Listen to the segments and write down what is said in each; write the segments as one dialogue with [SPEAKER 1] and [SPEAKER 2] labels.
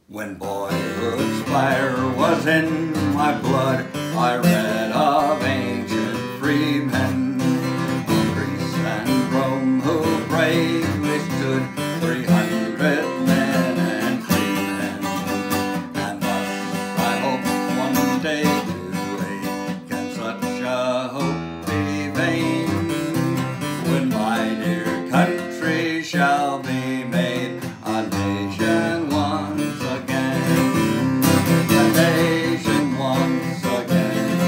[SPEAKER 1] When boyhood's fire was in my blood, I read of ancient freemen, Greece and Rome, who bravely stood 300 men and freemen. And thus I hope one day to wake, can such a hope be vain, when my dear country shall be made a nation once again. A nation once again.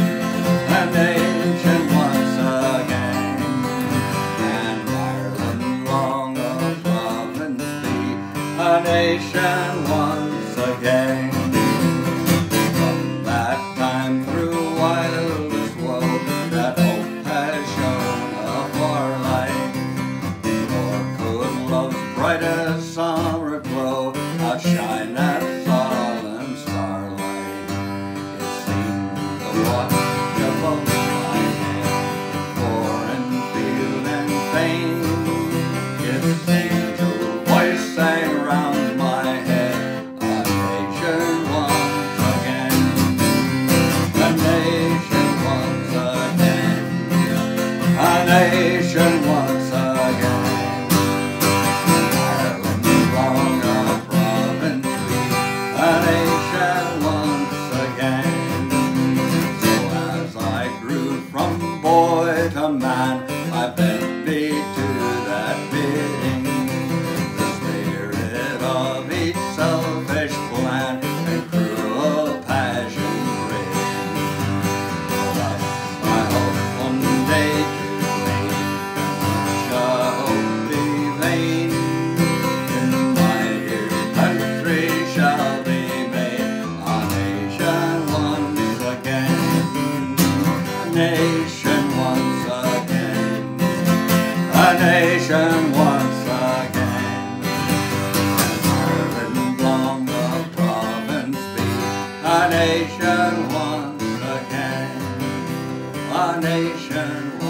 [SPEAKER 1] A nation once again. And Ireland long a province be, a nation once again. From that time through wildest woe, that hope has shone a far light, nor could love's brightest summer glow outshine that solemn starlight. It seemed the watch above my head, foreign field and fame, its angel voice sang round my head, a nation once again. A nation once again. A nation once again. Ireland long a province be, a nation once again. So as I grew from boy to man, I bent me to that bidding. The spirit of each selfish plan and cruel passion rid. Thus I hope one day to make such a hope be vain, when my dear country shall be made a nation once again. A nation once again. A nation once again. Ireland long a province be, a nation once again. A nation once again.